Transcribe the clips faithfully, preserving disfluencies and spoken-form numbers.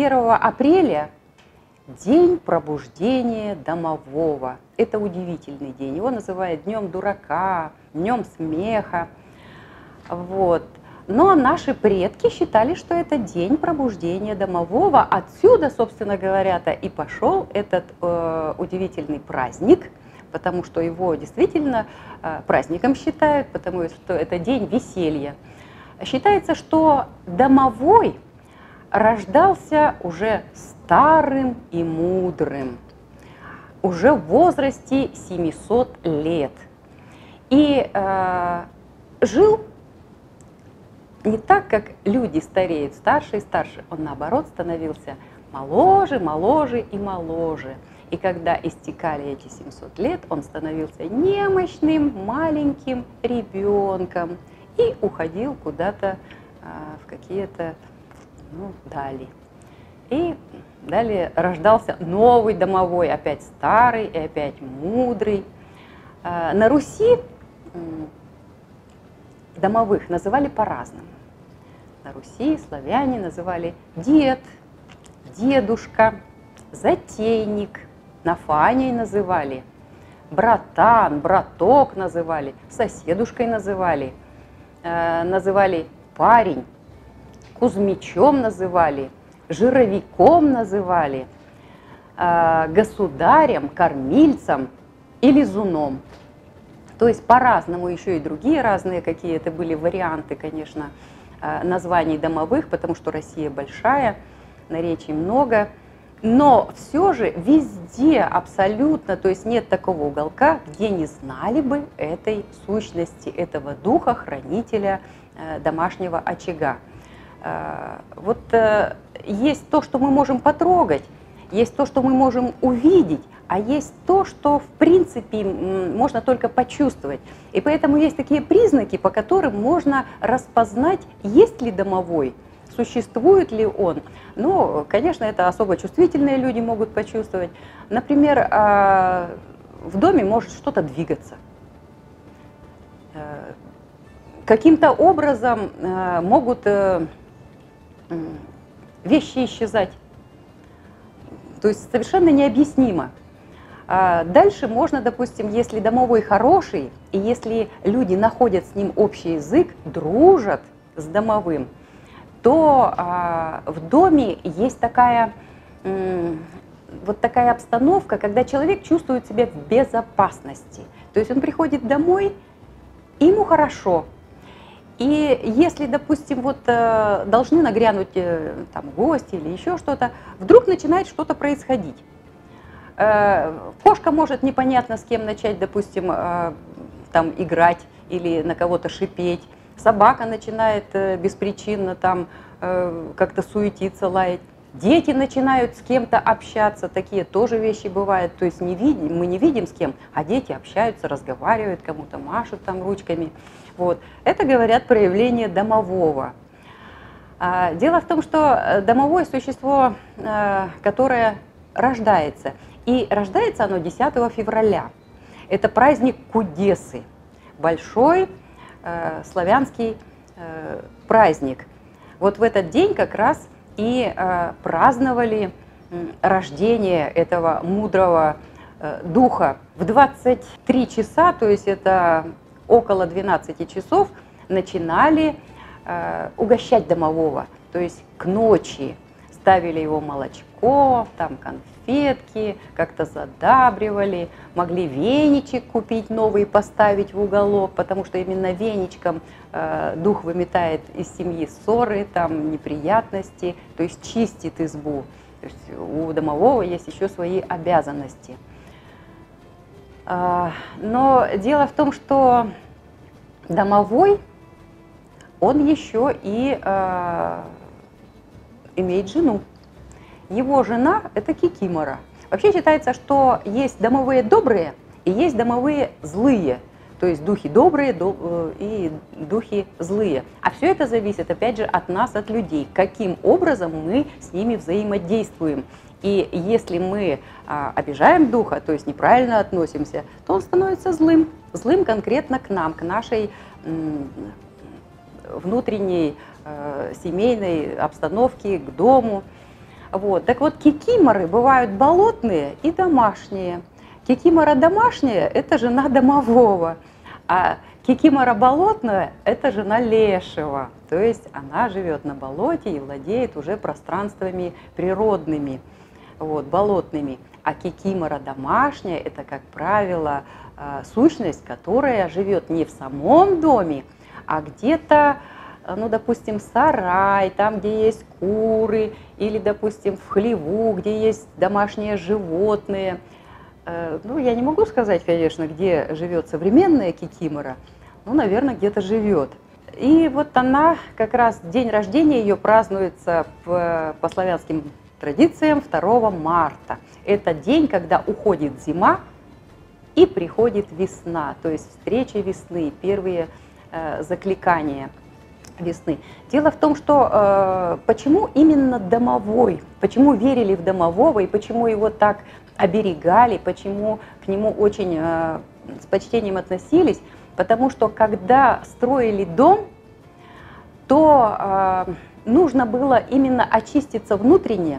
первого апреля день пробуждения домового. Это удивительный день. Его называют днем дурака, днем смеха. Вот. Но наши предки считали, что это день пробуждения домового. Отсюда, собственно говоря-то, и пошел этот э, удивительный праздник, потому что его действительно э, праздником считают, потому что это день веселья. Считается, что домовой рождался уже старым и мудрым, уже в возрасте семисот лет. И э, жил не так, как люди стареют, старше и старше. Он, наоборот, становился моложе, моложе и моложе. И когда истекали эти семьсот лет, он становился немощным, маленьким ребенком и уходил куда-то а, в какие-то ну, дали. И далее рождался новый домовой, опять старый и опять мудрый. А, на Руси домовых называли по-разному. На Руси славяне называли дед, дедушка, затейник, нафаней называли, братан, браток называли, соседушкой называли, э, называли парень, кузьмичом называли, жировиком называли, э, государем, кормильцем и лизуном. То есть по-разному еще и другие разные какие-то были варианты, конечно, названий домовых, потому что Россия большая, наречий много. Но все же везде абсолютно, то есть нет такого уголка, где не знали бы этой сущности, этого духа, хранителя домашнего очага. Вот есть то, что мы можем потрогать, есть то, что мы можем увидеть, а есть то, что в принципе можно только почувствовать. И поэтому есть такие признаки, по которым можно распознать, есть ли домовой, существует ли он. Ну, конечно, это особо чувствительные люди могут почувствовать. Например, в доме может что-то двигаться. Каким-то образом могут вещи исчезать. То есть совершенно необъяснимо. Дальше можно, допустим, если домовой хороший, и если люди находят с ним общий язык, дружат с домовым, то в доме есть такая, вот такая обстановка, когда человек чувствует себя в безопасности. То есть он приходит домой, и ему хорошо. И если, допустим, вот должны нагрянуть там гости или еще что-то, вдруг начинает что-то происходить. Кошка может непонятно с кем начать, допустим, там играть или на кого-то шипеть. Собака начинает беспричинно там как-то суетиться, лаять. Дети начинают с кем-то общаться, такие тоже вещи бывают. То есть не видим, мы не видим с кем, а дети общаются, разговаривают, кому-то машут там ручками. Вот. Это, говорят, проявление домового. Дело в том, что домовое существо, которое рождается, и рождается оно десятого февраля. Это праздник Кудесы, большой э, славянский э, праздник. Вот в этот день как раз и э, праздновали э, рождение этого мудрого э, духа. В двадцать три часа, то есть это около двенадцати часов, начинали э, угощать домового, то есть к ночи. Ставили его молочко, там конфетки, как-то задабривали, могли веничек купить новый, поставить в уголок, потому что именно веничком э, дух выметает из семьи ссоры, там, неприятности, то есть чистит избу. То есть у домового есть еще свои обязанности. Э, но дело в том, что домовой, он еще и э, имеет жену. Его жена – это кикимора. Вообще считается, что есть домовые добрые и есть домовые злые. То есть духи добрые и духи злые. А все это зависит, опять же, от нас, от людей. Каким образом мы с ними взаимодействуем. И если мы обижаем духа, то есть неправильно относимся, то он становится злым. Злым конкретно к нам, к нашей внутренней семейной обстановке, к дому. Вот. Так вот, кикиморы бывают болотные и домашние. Кикимора домашняя – это жена домового, а кикимора болотная – это жена лешего. То есть она живет на болоте и владеет уже пространствами природными, вот, болотными. А кикимора домашняя – это, как правило, сущность, которая живет не в самом доме, а где-то, ну, допустим, сарай, там, где есть куры, или, допустим, в хлеву, где есть домашние животные. Ну, я не могу сказать, конечно, где живет современная кикимора, ну, наверное, где-то живет. И вот она, как раз день рождения ее празднуется по, по славянским традициям второго марта. Это день, когда уходит зима и приходит весна, то есть встреча весны, первые э, закликания весны. Дело в том, что э, почему именно домовой, почему верили в домового и почему его так оберегали, почему к нему очень э, с почтением относились, потому что когда строили дом, то э, нужно было именно очиститься внутренне,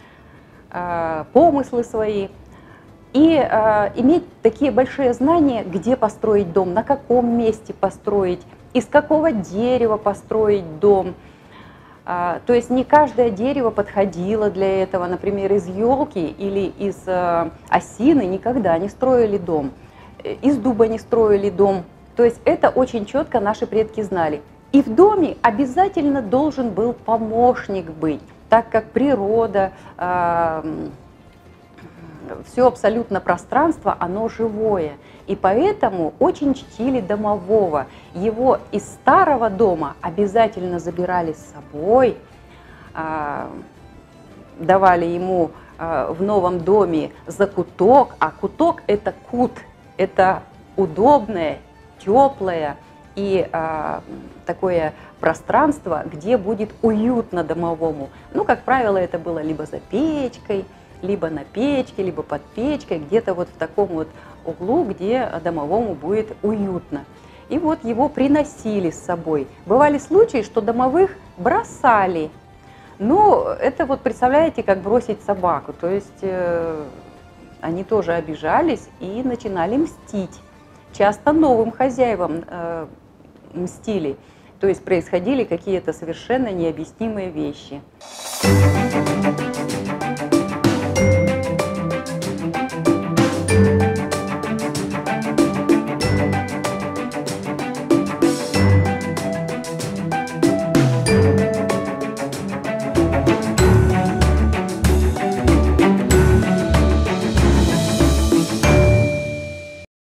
э, помыслы свои, и э, иметь такие большие знания, где построить дом, на каком месте построить, из какого дерева построить дом. Э, то есть не каждое дерево подходило для этого, например, из елки или из э, осины никогда не строили дом, из дуба не строили дом. То есть это очень четко наши предки знали. И в доме обязательно должен был помощник быть, так как природа, э, все абсолютно пространство, оно живое. И поэтому очень чтили домового. Его из старого дома обязательно забирали с собой, э, давали ему э, в новом доме закуток, а куток – это кут, это удобное, теплое и э, такое пространство, где будет уютно домовому. Ну, как правило, это было либо за печкой, либо на печке, либо под печкой, где-то вот в таком вот углу, где домовому будет уютно. И вот его приносили с собой. Бывали случаи, что домовых бросали. Ну, это вот представляете, как бросить собаку. То есть э, они тоже обижались и начинали мстить. Часто новым хозяевам э, мстили. То есть происходили какие-то совершенно необъяснимые вещи.